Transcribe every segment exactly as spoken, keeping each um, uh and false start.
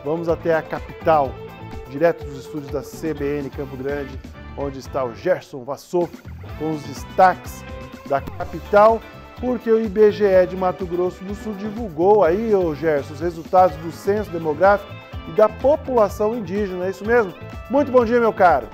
Vamos até a capital, direto dos estúdios da C B N Campo Grande, onde está o Gerson Vassoff com os destaques da capital, porque o I B G E de Mato Grosso do Sul divulgou aí, ô Gerson, os resultados do censo demográfico e da população indígena, é isso mesmo? Muito bom dia, meu caro.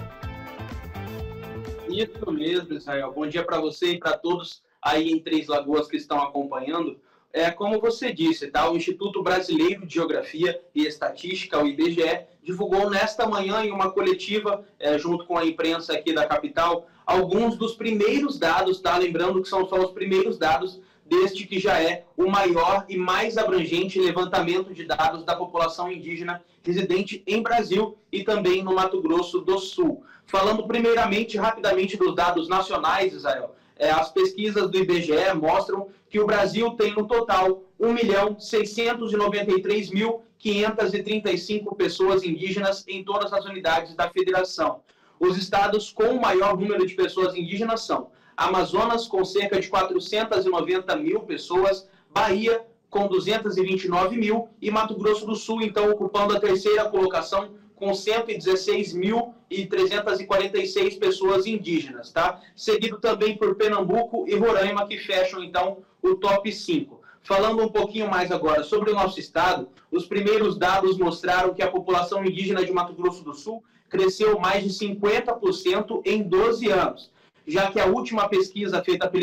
Isso mesmo, Israel. Bom dia para você e para todos aí em Três Lagoas que estão acompanhando. É, como você disse, tá? O Instituto Brasileiro de Geografia e Estatística, o I B G E, divulgou nesta manhã em uma coletiva, é, junto com a imprensa aqui da capital, alguns dos primeiros dados, tá? Lembrando que são só os primeiros dados deste que já é o maior e mais abrangente levantamento de dados da população indígena residente em Brasil e também no Mato Grosso do Sul. Falando primeiramente, rapidamente, dos dados nacionais, Israel, é, as pesquisas do I B G E mostram que o Brasil tem no total um milhão seiscentos e noventa e três mil quinhentas e trinta e cinco pessoas indígenas em todas as unidades da federação. Os estados com o maior número de pessoas indígenas são Amazonas, com cerca de quatrocentas e noventa mil pessoas, Bahia, com duzentas e vinte e nove mil, e Mato Grosso do Sul, então, ocupando a terceira colocação, com cento e dezesseis mil trezentas e quarenta e seis pessoas indígenas, tá? Seguido também por Pernambuco e Roraima, que fecham, então, o top cinco. Falando um pouquinho mais agora sobre o nosso estado, os primeiros dados mostraram que a população indígena de Mato Grosso do Sul cresceu mais de cinquenta por cento em doze anos, já que a última pesquisa feita pelo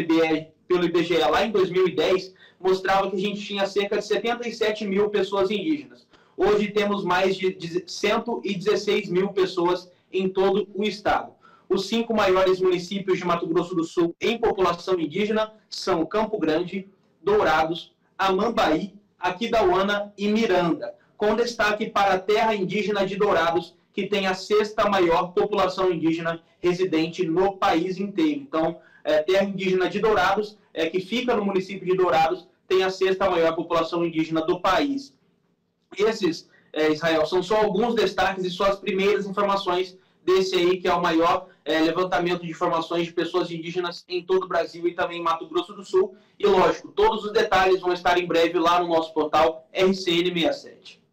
I B G E lá em dois mil e dez mostrava que a gente tinha cerca de setenta e sete mil pessoas indígenas. Hoje temos mais de cento e dezesseis mil pessoas em todo o estado. Os cinco maiores municípios de Mato Grosso do Sul em população indígena são Campo Grande, Dourados, Amambaí, Aquidauana e Miranda, com destaque para a terra indígena de Dourados, que tem a sexta maior população indígena residente no país inteiro. Então, é, terra indígena de Dourados, é, que fica no município de Dourados, tem a sexta maior população indígena do país. Esses, é, Israel, são só alguns destaques e só as primeiras informações desse aí, que é o maior é, levantamento de informações de pessoas indígenas em todo o Brasil e também em Mato Grosso do Sul. E, lógico, todos os detalhes vão estar em breve lá no nosso portal R C N sessenta e sete.